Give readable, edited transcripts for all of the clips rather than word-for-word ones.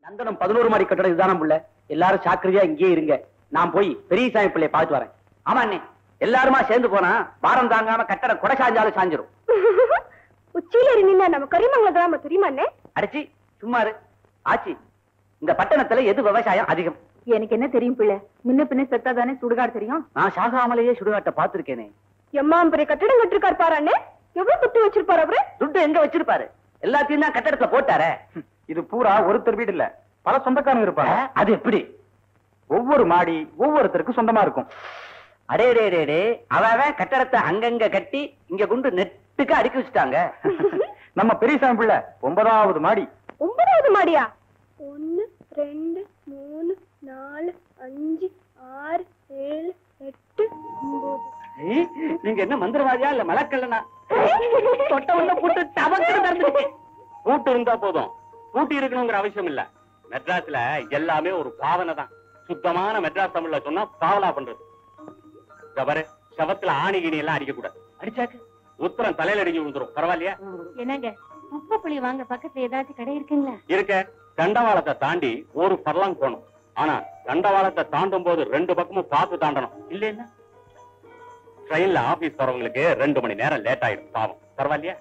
நந்தனம் 11 மாடி கட்டடம் இதுதான புள்ள. எல்லாரும் சாக்கிரதையா இங்கே இருங்க. நான் போய் பெரியசாமி பிள்ளைய பார்த்து வரேன். ஆமா அண்ணே, எல்லாருமா சேர்ந்து போனா பாரம் தாங்காம கட்டடம் கொடை சாஞ்சாலும் சாஞ்சிரும். உச்சியில இருந்தீங்க நம்ம கரிமங்கலம் கிராம தெரியுமா அண்ணே? அடிச்சி சும்மாரு. ஆச்சி, இந்த பட்டணத்துல எது விவசாயம் அதிகம்? எனக்கு என்ன தெரியும் பிள்ளை, முன்ன பின்ன செத்தாதானே சுடுகாடு தெரியும். நான் சாகாமலேயே சுடுகாட்டை பார்த்திருக்கேனே. எம்மாம்பரிய கட்டடம் கட்டிருக்காரு பாரு அண்ணே. எவ்வளவு துட்டு வச்சிருப்பாரு அவரு? துட்டு எங்க வச்சிருப்பாரு? எல்லாத்தையும் தான் கட்டடத்துல போட்டாரே. இது பூரா ஒருத்தர் வீடு இல்ல, பல சொந்தக்காரங்க இருப்பாங்க. அது எப்படி? ஒவ்வொரு மாடி ஒவ்வொருத்தருக்கு சொந்தமா இருக்கும். அடே டே டே டே, அவன் கட்டடத்தை அங்கங்க கட்டி இங்க கொண்டு நெட்டுக்கு அடுக்கி வச்சுட்டாங்க. நம்ம பெரியசாமி பிள்ளை 9வது மாடி. 9வது மாடியா? 1 2 3 4 5 6 7 8 9. நீங்க என்ன மந்திரவாதியா இல்ல மலக்கல்லனா? தொட்ட உள்ள போட்டு டபக்கு நடந்துச்சு. பூட்டு இருந்தா போதும், பூட்டி இருக்கணுங்கிற அவசியம் இல்ல. மெட்ராஸ்ல எல்லாமே ஒரு பாவனை தான். சுத்தமான மெட்ராஸ் தமிழ்ல சொன்னா பாவலா பண்றது. பாரு, சவத்துல ஆணி கிணி எல்லாம் அடிக்க கூடாது. அடிச்சாக்கு உத்தரம் தலையில அடிஞ்சு விழுந்துரும். பரவாயில்லையா? என்னங்க உப்பு புளி வாங்க பக்கத்துல ஏதாச்சும் கடை இருக்குங்களா? இருக்க. தண்டவாளத்தை தாண்டி ஒரு பர்லாங் போகணும். ஆனா தண்டவாளத்தை தாண்டும் போது 2 பக்கமும் பார்த்து தாண்டணும். இல்லைன்னா ட்ரெயின்ல ஆபீஸ் போறவங்களுக்கு 2 மணி நேரம் லேட் ஆயிடும். பாவம். பரவாயில்லையா?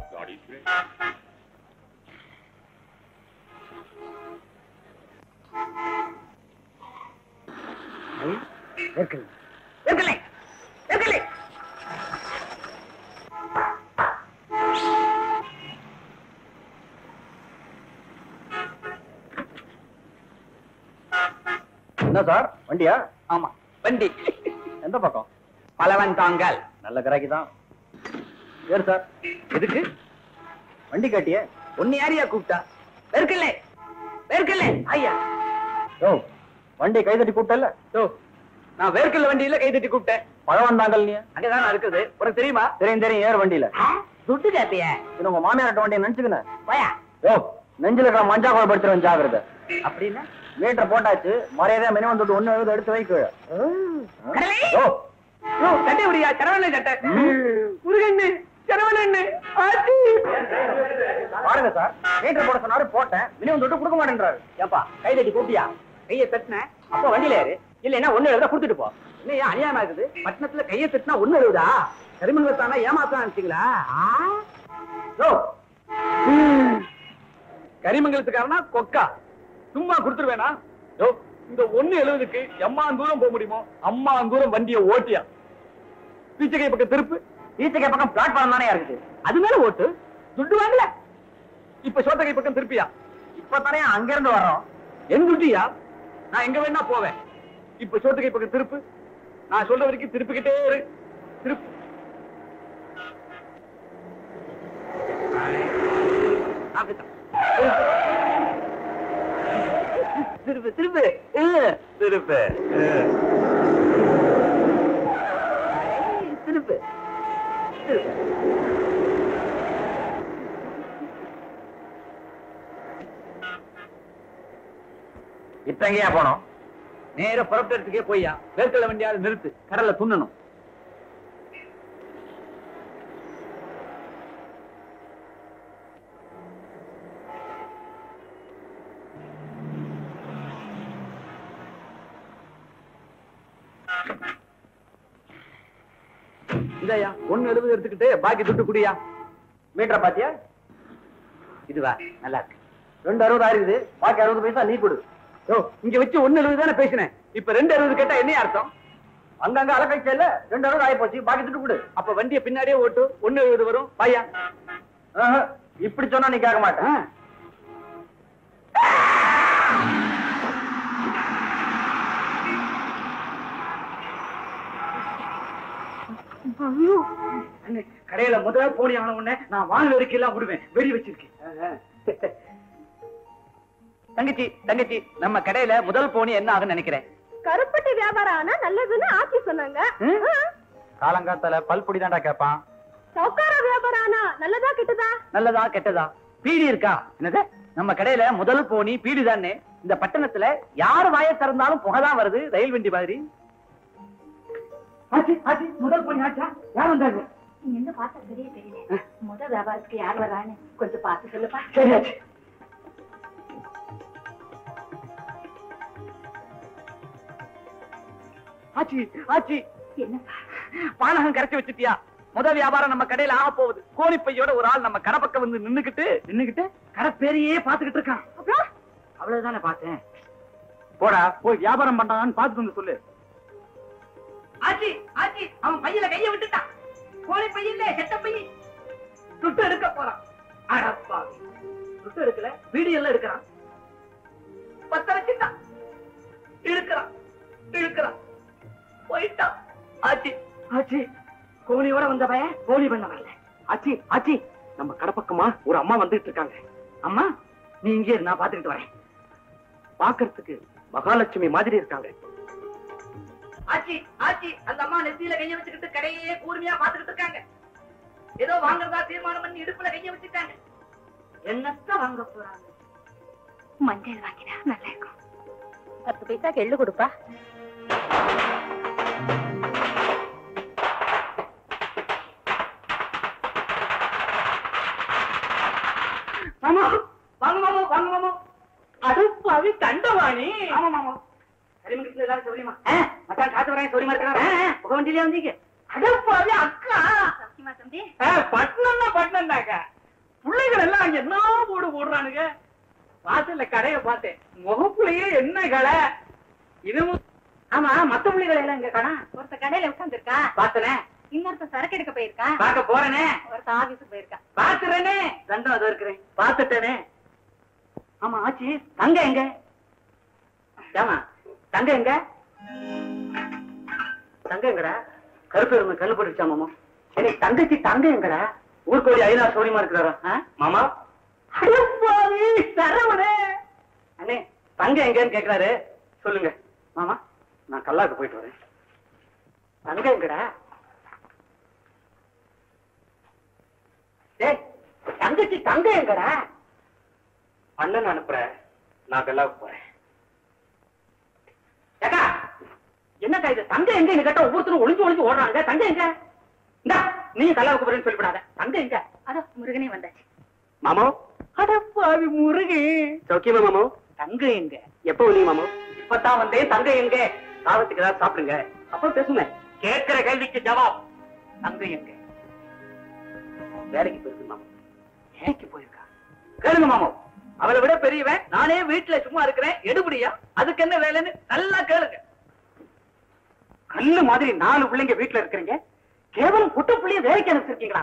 என்ன சார், வண்டியா? ஆமா வண்டி. எந்த பக்கம்? பலவன் தாங்கல். நல்ல கிராக்கி தான். ஏறு சார். எதுக்கு வண்டி காட்டியே? ஒன்னு யாரையா கூப்பிட்டா? வெறுக்கல வெறுக்கல ஐயா. ஓ, வண்டி கைதட்டி கூப்பிட்டல? ஓ, நான் வேர்க்கல்ல வண்டியில கை தட்டி கூப்பிட்டேன். பழவன் தாங்கல் நீ? அங்கதான் இருக்குது. உனக்கு தெரியுமா? தெரியும் தெரியும். ஏறு வண்டியில. துட்டு கேப்பிய இது உங்க மாமியார்ட்ட வண்டியை நினைச்சுக்கணும். போயா. ஓ, நெஞ்சில இருக்கிற மஞ்சா கோல் படுத்துருவேன், ஜாகிரதை. அப்படின்னா மீட்டர் போட்டாச்சு, மரியாதையா மினிமம் தொட்டு 1 எடுத்து வைக்க. ஓ, சட்டை முடியா? சரவண சட்டை. முருகண்ணு, சரவணண்ணு. பாருங்க சார், மீட்டர் போட சொன்னாரு, போட்டேன். மினிமம் தொட்டு கொடுக்க மாட்டேன்றாரு. ஏப்பா கை தட்டி கூப்பிட்டியா? கையை தட்டின அப்ப வண்டியில ஏறு. இல்லைன்னா 1 எழுத கொடுத்துட்டு போ. இல்லையா அநியாயமா இருக்குது. பட்டணத்துல கையை தட்டினா 1 எழுதா? கரிமங்கலத்தானா ஏமாத்தான் நினைச்சீங்களா? கரிமங்கலத்துக்காரனா கொக்கா சும்மா கொடுத்துருவேனா? இந்த 1.70க்கு எம்மா தூரம் போக முடியுமோ அம்மா தூரம் வண்டியை ஓட்டியா? பீச்சகை பக்கம் திருப்பு. ஈச்சக்கை பக்கம் பிளாட்ஃபார்ம் தானே இருக்குது. அது மேல ஓட்டு, துட்டு வாங்கல. இப்ப சோத்தகை பக்கம் திருப்பியா? இப்பதானே அங்க இருந்து வர்றோம். என் துட்டியா? நான் எங்க வேணா போவேன். இப்ப சோத்தகை பக்கம் திருப்பு. நான் சொல்ற வரைக்கும் திருப்பிக்கிட்டே இரு. திருப்பு. திருப்பு திருப்பு திருப்பு திருப்பு. இப்ப எங்கயா போனோம்? நேர புறப்பட்டதுக்கே போய்யா. வேர்க்கல வண்டியாவது நிறுத்து, கடல்ல துண்ணணும். இதையா 1.70 எடுத்துக்கிட்டு பாக்கி துட்டு குடியா. மீட்டரை பாத்தியா? இதுவா நல்லா இருக்கு. 2.60 ஆயிருக்குது, பாக்கி 60 பைசா நீ கொடு. இங்க வச்சு 1.70 தானே பேசினேன். இப்ப 2.60 கேட்டா என்ன அர்த்தம்? அங்கங்க அலக்கழிச்ச இல்ல, 2.60 ஆயி போச்சு, பாக்கி துட்டு கொடு. அப்ப வண்டியை பின்னாடியே ஓட்டு, 1.70 வரும். பாயா. இப்படி சொன்னா நீ கேட்க மாட்டேன். கடையில முதல் போனி ஆன உடனே நான் வாங்க வரைக்கும் விடுவேன். வெடி வச்சிருக்கேன். தங்கச்சி தங்கச்சி, நம்ம கடையில முதல் போனி என்ன ஆகுன்னு நினைக்கிறேன்? கருப்பட்டி வியாபாரம் ஆனா நல்லதுன்னு ஆட்சி சொன்னாங்க. காலங்காத்தால பல்பொடி தாண்டா கேட்பான். சவுக்கார வியாபாரம் ஆனா நல்லதா கெட்டதா? நல்லதா கெட்டதா? பீடி இருக்கா? என்னது? நம்ம கடையில முதல் போனி பீடி தானே. இந்த பட்டணத்துல யாரு வாயை திறந்தாலும் புகைதான் வருது, ரயில் வண்டி மாதிரி. முதல் போனி ஆச்சா? யார் வந்தாங்க? என்ன பார்த்தா தெரியல. முதல் வியாபாரத்துக்கு யார் வரான்னு கொஞ்சம் பார்த்து சொல்லுப்பா. சரியாச்சு. ஆச்சி ஆச்சி என்னப்பா? பானகம் கரைச்சி வச்சுட்டியா? முத வியாபாரம் நம்ம கடையில ஆக போகுது. கோணிப்பையோட ஒரு ஆள் நம்ம கடை பக்கம் வந்து நின்னுகிட்டு கடை பேரையே பாத்துக்கிட்டு இருக்கான். அப்புறம் அவ்வளவுதானே பார்த்தேன். போடா போய் வியாபாரம் பண்றான்னு பாத்துட்டு வந்து சொல்லு. ஆச்சி ஆச்சி அவன் பையில கைய விட்டுட்டான். கோழி பையில செட்ட பைய துட்டு எடுக்க போறான். அடப்பா துட்டு எடுக்கல, வீடியோ எல்லாம் எடுக்கிறான். பத்த வச்சுட்டான். இழுக்கிறான் போயிட்டான். ஆச்சி ஆச்சி கோழியோட வந்த பையன் கோழி பண்ண வரல. ஆச்சி ஆச்சி நம்ம கடை பக்கமா ஒரு அம்மா வந்துட்டு இருக்காங்க. அம்மா நீ இங்கே இரு, நான் பாத்துக்கிட்டு வரேன். பாக்குறதுக்கு மகாலட்சுமி மாதிரி இருக்காங்க. ஆச்சி ஆச்சி அந்த அம்மா நெத்தியில கைய வச்சுக்கிட்டு கடையே கூர்மையா பாத்துக்கிட்டு இருக்காங்க. ஏதோ வாங்குறதா தீர்மானம் பண்ணி இடுப்புல கைய வச்சுட்டாங்க. என்னத்த வாங்க போறாங்க? மஞ்சள் வாங்கினா நல்லா இருக்கும். 10 பைசாக்கு எள்ளு கொடுப்பா. மாமா வாங்க மாமா. அடுப்பாவி தண்டவாணி. ஆமா மாமா. கரிமங்கலத்துல எல்லாரும் சொல்லிமா. மச்சான் காத்து வரேன் சொல்லிமா இருக்காங்க. புக வண்டியிலே வந்தீங்க. அடுப்பாவி அக்கா. சத்தியமா தம்பி? பட்டணம் தாக்கா. பிள்ளைகள் எல்லாம் என்ன போடுறானுங்க. வாசல்ல கடையை பார்த்தேன். முகப்புலயே என்ன கடை இதுவும். ஆமா மத்த பிள்ளைகள் எல்லாம் இங்க கடை. ஒருத்த கடையில உட்கார்ந்துருக்கா. பாத்தனே. இன்னொருத்த சரக்கு எடுக்க போயிருக்கா. பாக்க போறேனே. ஒருத்த ஆபீஸுக்கு போயிருக்கா. பாத்துறேனே. தண்டம் அது இருக்கிறேன். பாத்துட்டேனே. ஆமா ஆச்சி தங்க எங்க? ஏமா தங்க எங்க? தங்க எங்கடா? கருப்பு இருந்த கண்ணு போட்டுச்சா மாமா? எனக்கு தங்கச்சி தங்க எங்கடா? ஊர்கோடி ஐநா சௌரியமா இருக்கிறாரா மாமா? சரவணே அண்ணே தங்க எங்கன்னு கேக்குறாரு. சொல்லுங்க மாமா. நான் கல்லாக்கு போயிட்டு வரேன். தங்க எங்கடா? தங்கச்சி தங்க எங்கடா? அண்ணன் அனுப்புறேன். நான் கல்லாவுக்கு போறேன். என்னக்கா இது தங்க எங்க கேட்டா ஒவ்வொருத்தரும் ஒளிஞ்சு ஓடுறாங்க. தங்க எங்க? நீ கல்லாவுக்கு போறேன்னு சொல்லிவிடாத. தங்க எங்க? அதோ முருகனே வந்தாச்சு. மாமோ அடப்பாவி முருகே. சௌக்கியமா மாமோ? தங்க எங்க? எப்ப வந்தீங்க மாமோ? இப்பதான் வந்தேன். தங்க எங்க? சாதத்துக்கு ஏதாவது சாப்பிடுங்க. அப்ப பேசுங்க. கேட்கிற கேள்விக்கு ஜவாப். தங்க எங்க? வேலைக்கு போயிருக்கு மாமோ. வேலைக்கு போயிருக்கா? கேளுங்க மாமோ. அவளை விட பெரியவன். நானே வீட்டுல சும்மா இருக்கிறேன். எடுபடியா? அதுக்கு என்ன வேலைன்னு நல்லா கேளுங்க. கல்லு மாதிரி 4 பிள்ளைங்க வீட்டுல இருக்கிறீங்க. கேவலம் புட்ட பிள்ளைய வேலைக்கு அனுப்பிச்சிருக்கீங்களா?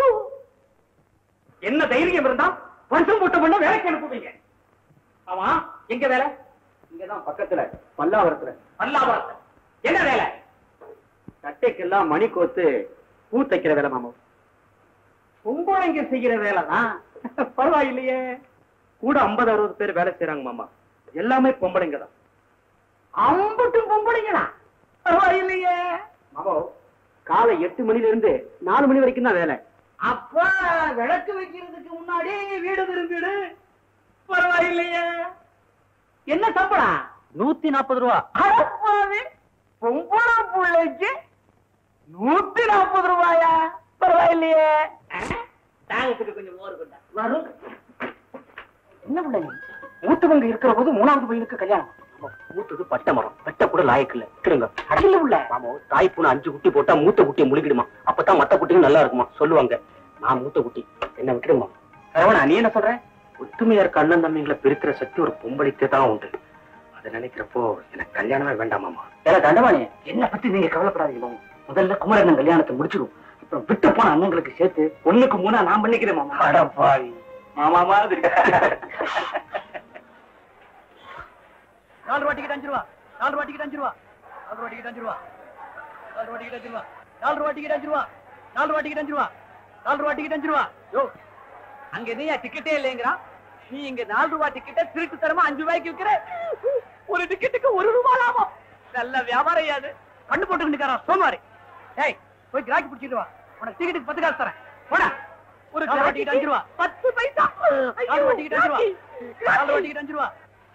என்ன தைரியம் இருந்தா வருஷம் புட்ட பண்ண வேலைக்கு அனுப்புவீங்க? ஆமா எங்க வேலை? இங்கதான் பக்கத்துல பல்லாவரத்துல. என்ன வேலை? கட்டைக்கெல்லாம் மணி கோத்து பூ தைக்கிற வேலை மாமா. பொம்பளைங்க செய்கிற வேலைதான். பரவாயில்லையே. கூட 50-60 பேர் வேலை செய்யறாங்க மாமா. எல்லாமே பொம்பளைங்க தான். 50 பொம்பளைங்களா? பரவாயில்லையே மாமா. காலை 8 மணில இருந்து 4 மணி வரைக்கும் தான் வேலை. அப்ப விளக்கு வைக்கிறதுக்கு முன்னாடி வீடு திரும்பிடு. பரவாயில்லையே. என்ன சம்பளம்? 140 ரூபா. பொம்பளை பிள்ளைக்கு 140 ரூபாயா? பரவாயில்லையே. தாங்கத்துக்கு கொஞ்சம் மோர் கொண்டா வரும். என்ன பிள்ளைங்க மூத்தவங்க இருக்கிற போது 3வது பையனுக்கு கல்யாணம். மூத்தது பட்டை மரம். பட்டை கூட லாயக்கு இல்ல. கிடுங்க அடியில உள்ள மாமோ. தாய் பூனை 5 குட்டி போட்டா மூத்த குட்டியை முழுகிடுமா. அப்பதான் மத்த குட்டியும் நல்லா இருக்குமா சொல்லுவாங்க. நான் மூத்த குட்டி. என்ன விட்டுடுமா? சரவணா நீ என்ன சொல்ற? ஒத்துமையா இருக்க அண்ணன் தம்பிங்களை பிரிக்கிற சக்தி ஒரு பொம்பளைக்கு தான் உண்டு. அதை நினைக்கிறப்போ எனக்கு கல்யாணமே வேண்டாமாமா. ஏன்னா தண்டவாணி என்ன பத்தி நீங்க கவலைப்படாதீங்க மாமா. முதல்ல குமரண்ணன் கல்யாணத்தை முடிச்சிடும். அப்புறம் விட்டு போன அண்ணங்களுக்கு சேர்த்து 1க்கு 3 நான் பண்ணிக்கிறேன் மாமா. அடப்பாவி மாமா மாதிரி. 4 ரூபா டிக்கெட் 5 ரூபா. 4 ரூபா டிக்கெட் 5 ரூபா. 4 ரூபா டிக்கெட் 5 ரூபா. 4 ரூபா டிக்கெட் 5 ரூபா. 4 ரூபா டிக்கெட் 5 ரூபா. 4 ரூபா டிக்கெட் 5 ரூபா. 4 ரூபா டிக்கெட் 5 ரூபா. யோ அங்க நீ டிக்கெட்டே இல்லைங்கறா. நீ இங்க 4 ரூபா டிக்கெட்டை திருட்டு தரமா 5 ரூபாய்க்கு விக்கிற. ஒரு டிக்கெட்டுக்கு 1 ரூபாய் லாபம். நல்ல வியாபாரம் யாது. கண்டு போட்டு நிக்கறா சோமாரி. ஏய் போய் கிராக்கி பிடிச்சிட்டு வா. உனக்கு டிக்கெட்டுக்கு 10 காசு தரேன். போடா. ஒரு கிராக்கி டிக்கெட் 5 ரூபா. 10 பைசா. 4 ரூபா டிக்கெட் 5 ரூபா. 4 ரூபா டிக்கெட் 5 ரூபா.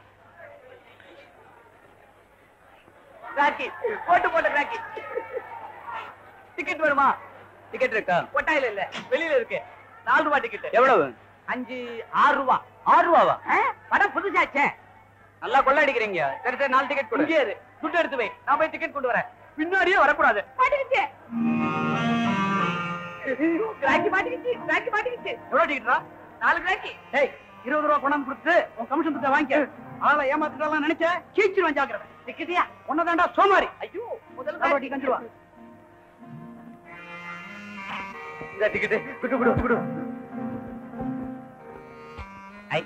கிராக்கி போட்டு கிராக்கி. டிக்கெட் வேணுமா? டிக்கெட் இருக்கா? கொட்டாயில இல்ல வெளியில இருக்கு. 4 ரூபா டிக்கெட். எவ்வளவு? 6 ரூபா. 6 ரூபாவா? படம் புதுசாச்சே. நல்லா கொள்ள அடிக்கிறீங்க. சரி 4 டிக்கெட் கொடு. இங்கே துட்டு எடுத்து வை. நான் போய் டிக்கெட் கொண்டு வரேன். பின்னாடியே வரக்கூடாது. மாட்டிக்கிச்சு. எவ்வளவு டிக்கெட்டா? 4 கிராக்கி. ஏய் 20 ரூபா கொண்டாந்து கொடுத்து உன் கமிஷன் பத்த வாங்கிக்க. ஆளை ஏமாத்திட்டாலாம் நினைச்ச கீச்சிருவேன் ஜாக்கிரதை. டிக்கெட்டியா ஒன்னதாண்டா சோமாரி. ஐயோ முதல் அறுபடி கஞ்சிருவா. இந்த டிக்கெட்டு குடு குடு குடு. ஐ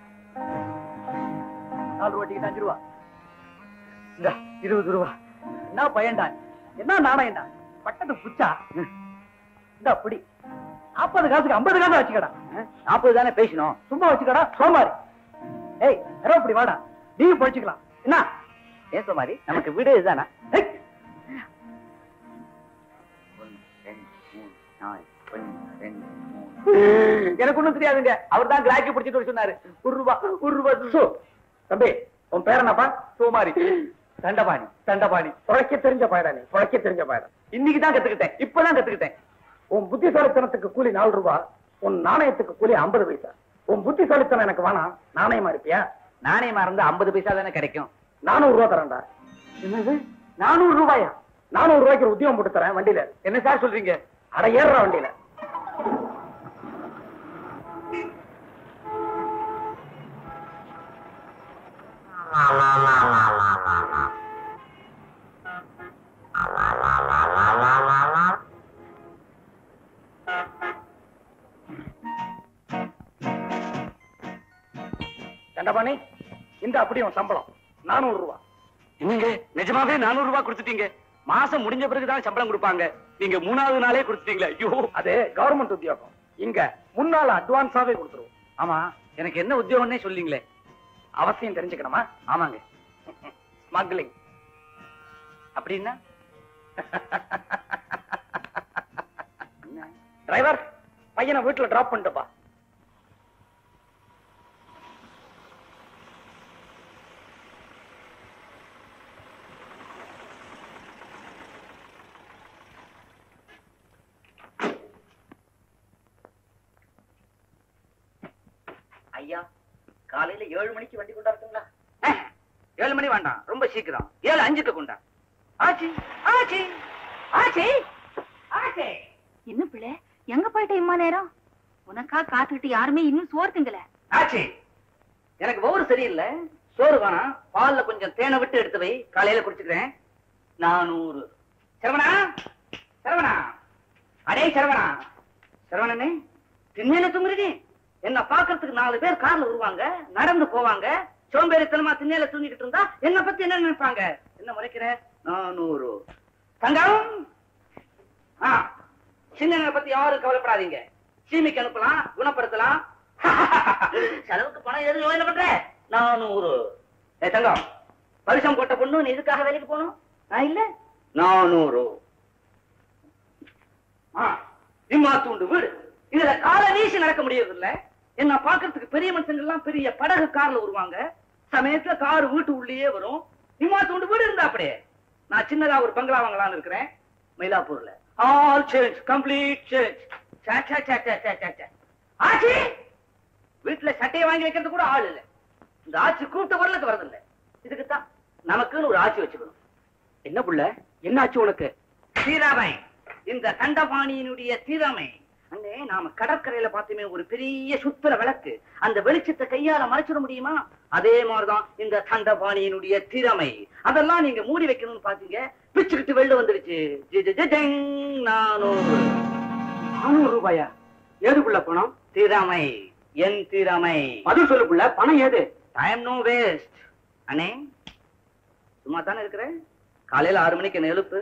4 ரூபா டிக்கெட் 5 ரூபா. இந்த 20 ரூபா. என்ன பையன்டா, என்ன நாணயம்டா, பட்டது புச்சா. இந்த அப்படி 40 காசுக்கு 50 காசு வச்சுக்கடா. 40 தானே பேசணும். சும்மா வச்சுக்கடா சோமாரி. ஏய் யாரோ இப்படி வாடா, நீ படிச்சுக்கலாம். என்ன ஏன் சோமாரி, நமக்கு வீடு இதுதானா? ஏய், 1 2 3 எனக்கு ஒண்ணும் தெரியாதுங்க. அவர் தான் கிராக்கி பிடிச்சிட்டு வர சொன்னாரு. 1 ரூபா. தம்பி உன் பேர் என்னப்பா? சோமாரி. தண்டபாணி. தண்டபாணி புழைக்க தெரிஞ்ச பாயடா. நீ புழைக்க தெரிஞ்ச பாயடா. இன்னைக்கு தான் கத்துக்கிட்டேன், இப்பதான் கத்துக்கிட்டேன். உன் புத்திசாலித்தனத்துக்கு கூலி 4 ரூபா, உன் நாணயத்துக்கு கூலி 50 பைசா. உன் புத்திசாலித்தனம் எனக்கு வேணாம், நாணயமா இருப்பியா? நாணயமா இருந்தா 50 பைசா தானே கிடைக்கும். 400 ரூபா தரேன்டா. என்னது 400 ரூபாயா? 400 ரூபாய்க்கு உத்தியோகம் போட்டு தரேன் வண்டியில. என்ன சார் சொல்றீங்க? அட ஏறுற வண்டியில. தண்டபாணி இந்த அப்படி உன் சம்பளம் 400 ரூபா. என்னங்க நிஜமாவே 400 ரூபாய் கொடுத்துட்டீங்க? மாசம் முடிஞ்ச பிறகுதான் சம்பளம் கொடுப்பாங்க, நீங்க 3வது நாளே கொடுத்துட்டீங்களா? ஐயோ. அது கவர்மெண்ட் உத்தியோகம், இங்க முன்னால அட்வான்ஸாவே கொடுத்துருவோம். ஆமா, எனக்கு என்ன உத்தியோகம்னே சொல்லிங்களே. அவசியம் தெரிஞ்சுக்கணுமா? ஆமாங்க. ஸ்மக்லிங். அப்படின்னா டிரைவர் பையனை வீட்டுல டிராப் பண்ணிட்டுப்பா. ஐயா, காலையில 7 மணிக்கு வண்டி கொண்டாடுங்களா? 7 மணி வேண்டாம், ரொம்ப சீக்கிரம் 7:05க்கு கொண்டா. ஆச்சி ஆச்சி ஆச்சி ஆச்சி. என்ன பிள்ளை, எங்க போயிட்ட இம்மா நேரம்? உனக்கா காத்துக்கிட்டு யாருமே இன்னும் சோறு திங்கல. ஆச்சி, எனக்கு ஒவ்வொரு சரியில்லை, சோறு வேணாம், பால்ல கொஞ்சம் தேனை விட்டு எடுத்து வை, காலையில குடிச்சுக்கிறேன். 400. சரவணா, சரவணா, அடே சரவணா. சரவணனே, திண்ணையில தூங்குறீங்க? என்ன பாக்குறதுக்கு 4 பேர் கார்ல வருவாங்க, நடந்து போவாங்க. சோம்பேறித்தனமா திண்ணையில தூங்கிட்டு இருந்தா என்ன பத்தி என்ன நினைப்பாங்க? என்ன முறைக்கிற? 400. தங்கம், சின்ன பத்தி யாரும் கவலைப்படாதீங்க. சீமிக்கு அனுப்பலாம், குணப்படுத்தலாம். செலவுக்கு பணம் எதுவும் என்ன பண்ற? 400. ஏ தங்கம், பரிசம் போட்ட பொண்ணு, நீ இதுக்காக வேலைக்கு போகணும்? நான் இல்ல. 400. இம்மா தூண்டு வீடு, இதுல கால வீசி நடக்க முடியறது இல்ல. என்ன பாக்குறதுக்கு பெரிய மனுஷங்க எல்லாம் பெரிய படகு கார்ல வருவாங்க, சமயத்துல கார் வீட்டு உள்ளேயே வரும். இம்மா தூண்டு வீடு இருந்தா அப்படியே. நான் சின்னதா ஒரு பங்களா வாங்கலாம்னு இருக்கிறேன் மயிலாப்பூர்ல. All change, complete change. ஆச்சி, வீட்டுல சட்டையை வாங்கி வைக்கிறது கூட ஆள் இல்ல. இந்த ஆட்சி கூட்ட வரலுக்கு வரதில்லை. இதுக்குத்தான் நமக்குன்னு ஒரு ஆட்சி வச்சுக்கணும். என்ன புள்ள, என்ன ஆச்சு உனக்கு? திறமை, இந்த தண்டபாணியினுடைய திறமை. அண்ணே, நாம கடற்கரையில பார்த்துமே ஒரு பெரிய சுத்திர விளக்கு, அந்த வெளிச்சத்தை கையால மறைச்சிட முடியுமா? அதே மாதிரிதான் இந்த தண்டபாணியினுடைய திறமை. அதெல்லாம் நீங்க மூடி வைக்கணும்னு பாத்தீங்க, பிச்சுக்கிட்டு வெளில வந்துருச்சு. 400 ரூபாயா? ஏதுக்குள்ள பணம்? திறமை, என் திறமை. அது சொல்லுக்குள்ள பணம் ஏது? Time no waste. அண்ணே, சும்மா தானே இருக்கிறேன், காலையில 6 மணிக்கு என்ன எழுப்பு.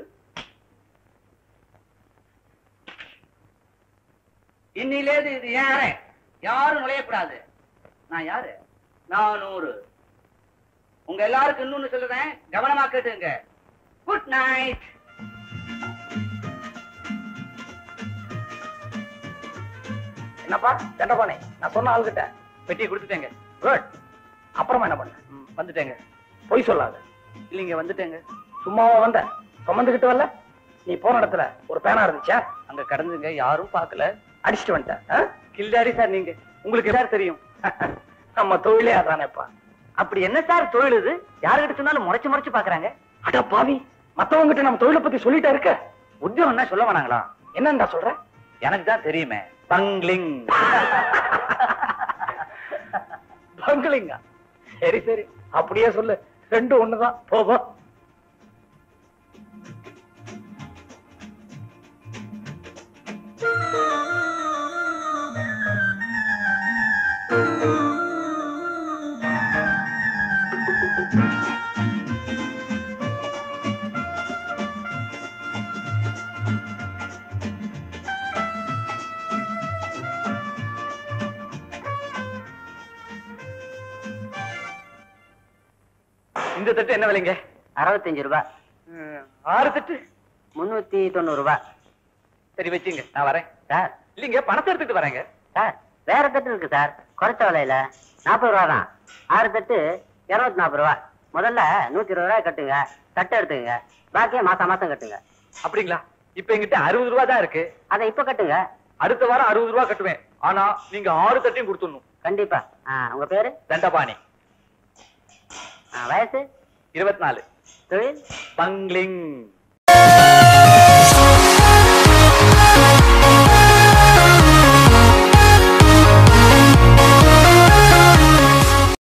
இன்னிலேது இது யாரு, யாரும் நுழையக்கூடாது. நான் யாரு? 400. உங்க எல்லாருக்கும் இன்னொன்னு சொல்லுறேன், கவனமா கேட்டுங்க. Good night. என்னப்பா தண்டபாணி, நான் சொன்ன ஆளுகிட்ட பெட்டியை கொடுத்துட்டேங்க. குட். அப்புறமா என்ன பண்ண? வந்துட்டேங்க. பொய் சொல்லாத. இல்லைங்க, வந்துட்டேங்க. சும்மாவா வந்த? சுமந்துகிட்டு வரல? நீ போன இடத்துல ஒரு பேனா இருந்துச்சா? அங்க கடந்துங்க, யாரும் பார்க்கல. அடிச்சுட்டு வந்துட்டேன். கில்லாடி சார் நீங்க, உங்களுக்கு சார் தெரியும். நம்ம தொழிலே அதானேப்பா. அப்படி என்ன சார் தொழில் இது? யாருக்கிட்ட சொன்னாலும் முறைச்சு முறைச்சு பாக்குறாங்க. அட பாவி, மத்தவங்க கிட்ட நம்ம தொழிலை பத்தி சொல்லிட்டா இருக்க. உத்தியோகம் என்ன சொல்ல வேணாங்களா? என்னண்டா சொல்ற? எனக்கு தான் தெரியுமே, பங்கிளிங். பங்களிங்க. சரி சரி, அப்படியே சொல்லு. ரெண்டும் ஒண்ணுதான். போவோம். இந்த தட்டு என்ன விலைங்க? 65 ரூபாய். 6 தட்டு 390 ரூபாய். சரி வச்சுங்க, நான் வரேன். சார் இல்லைங்க, பணத்தை எடுத்துட்டு வரேங்க. சார் வேற தட்டு இருக்கு சார், குறைச்ச விலையில 40 ரூபா தான். 6 தட்டு 240 ரூபாய். முதல்ல 120 ரூபாய் கட்டுங்க, தட்டை எடுத்துங்க, பாக்கிய மாசம் மாசம் கட்டுங்க. அப்படிங்களா? இப்ப எங்கிட்ட 60 ரூபா தான் இருக்கு. அதை இப்ப கட்டுங்க. அடுத்த வாரம் 60 ரூபா கட்டுவேன். ஆனா நீங்க 6 தட்டையும் கொடுத்துடணும். கண்டிப்பா. உங்க பேரு? தண்டபாணி. வயசு? 24. தொழில்? பங்கிளிங்.